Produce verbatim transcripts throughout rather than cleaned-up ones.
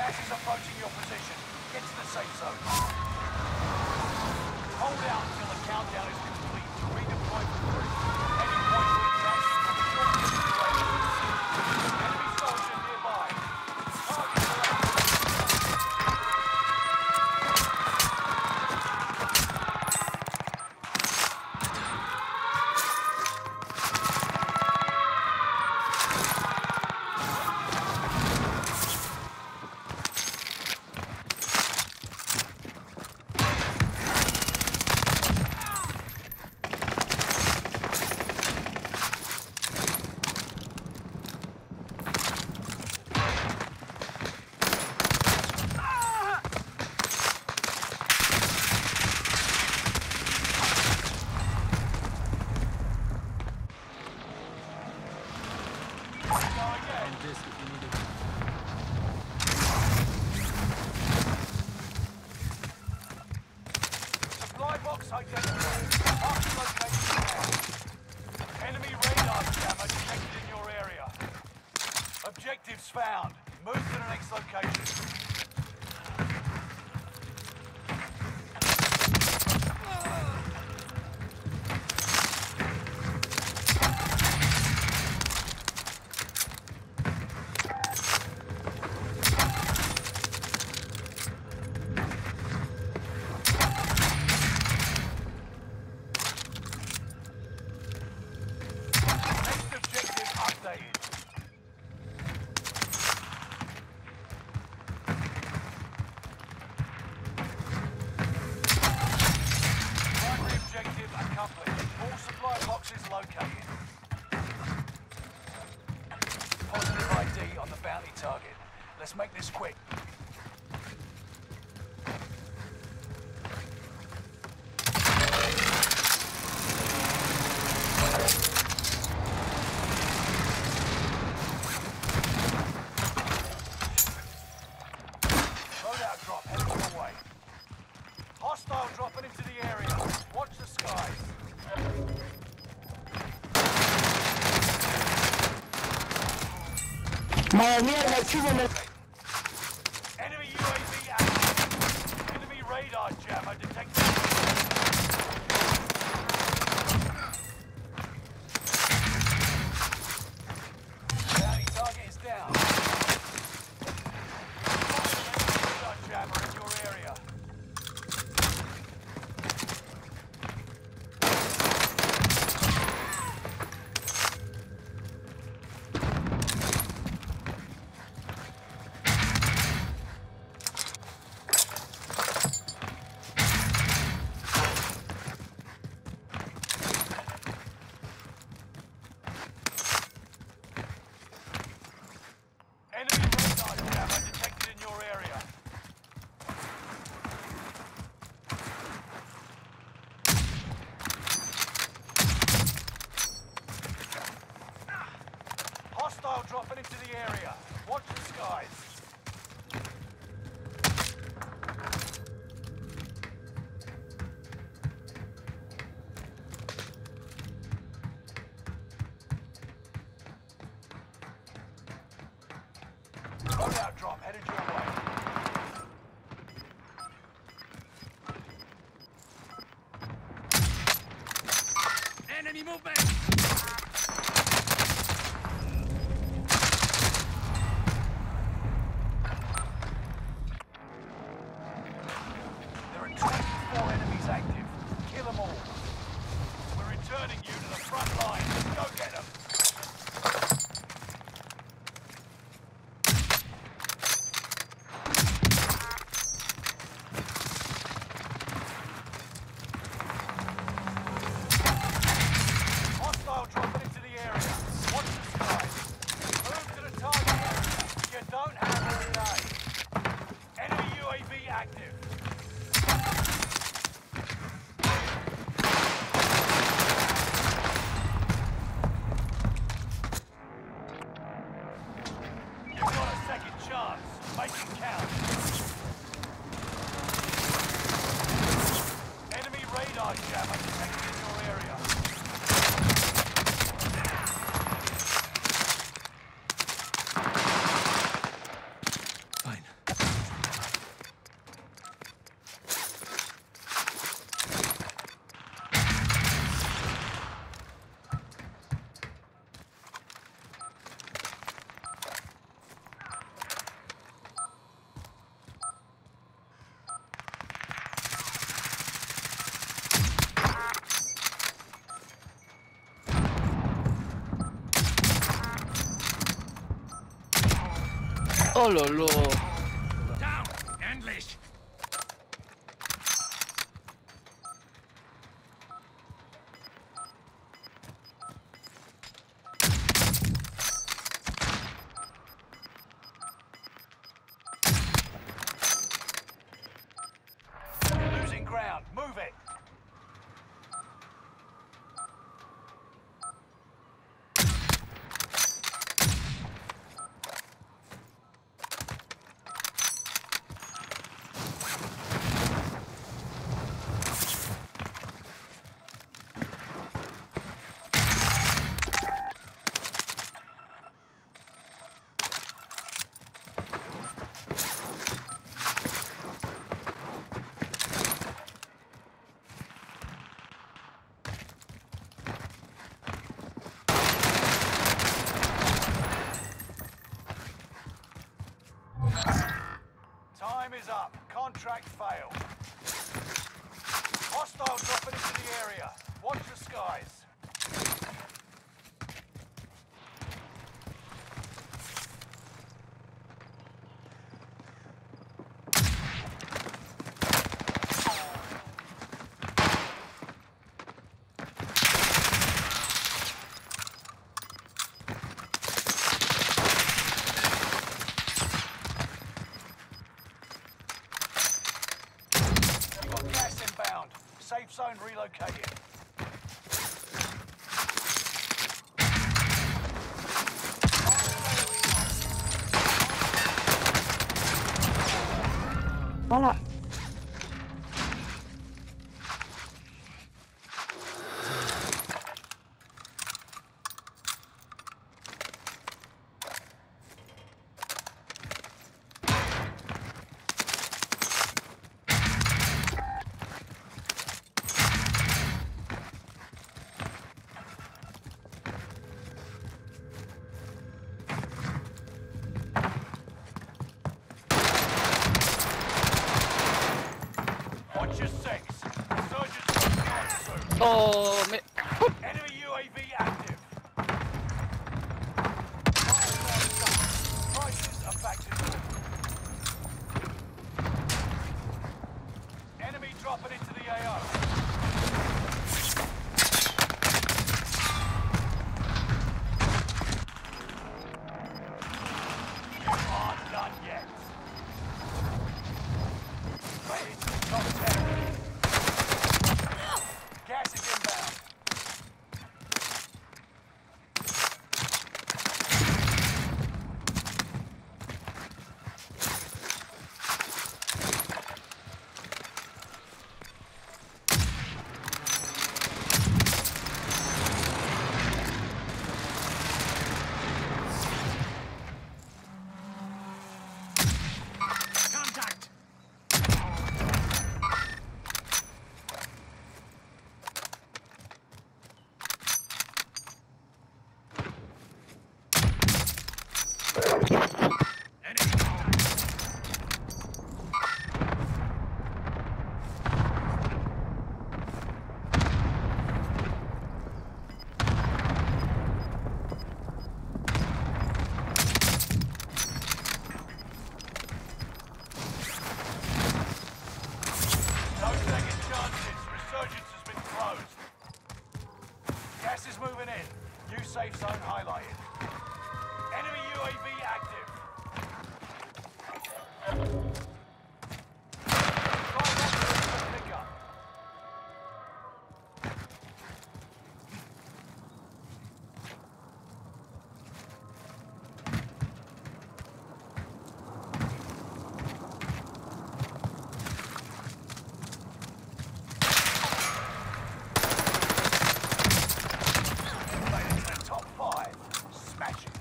Gas is approaching your position. Get to the safe zone. Hold out until the countdown is complete to redeploy for free. Any point to engage will be short duration. Enemy soldier nearby. Target box identified. Mark the location now. Enemy radar jammer detected in your area. Objectives found. Move to the next location. Positive I D on the bounty target. Let's make this quick. Loadout drop heading your way. Hostile dropping into the area. Watch the skies. Madre mía, la chica. Enemy U A V active. Enemy radar jammer detected. Bounty target is down. Radar jammer in your area. Enemy radar jammer detected in your area. Hostile dropping into the area. Watch the skies. Loadout drop headed your way. Enemy movement! There are twenty-four enemies active. Kill them all. We're returning you to the front line. Let's go get them. Oh lolo. Down! Endlich! You're losing ground. Move it! Time is up. Contract failed. Hostile dropping into the area. Watch the skies. You've got gas inbound. Safe zone relocated. Voilà. Watch your six. Resurgence is soon. Oh, me... Enemy U A V active. Prices are back to normal. Enemy dropping into the A O. You aren't done yet. Ready to the top ten. Gas is inbound. Contact! Enemy contact! No second chances. Resurgence has been closed. Gas is moving in. New safe zone highlighted. Enemy U A V active. Drive up to the pickup. Made it to the top five. Smash it.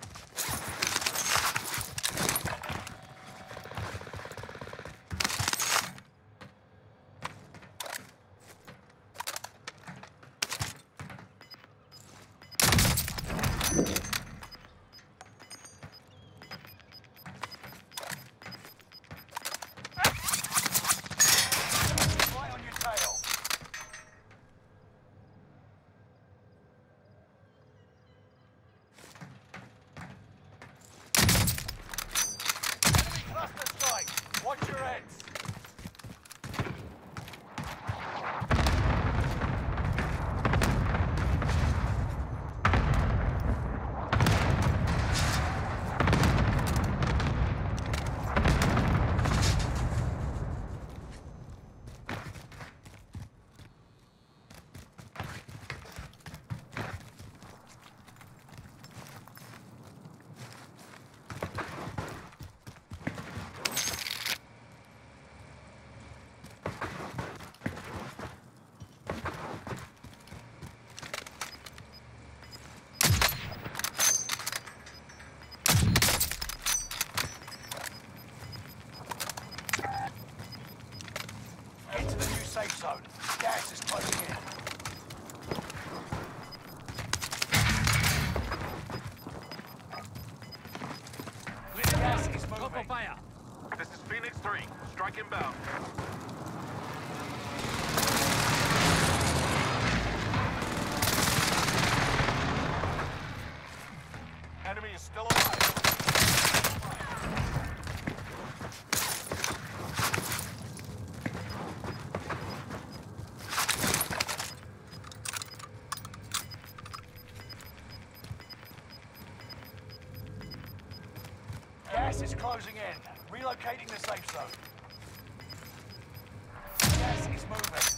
Right on your tail. three. Strike inbound. Enemy is still alive. Gas is closing in. Relocating the safe zone. Gas is moving.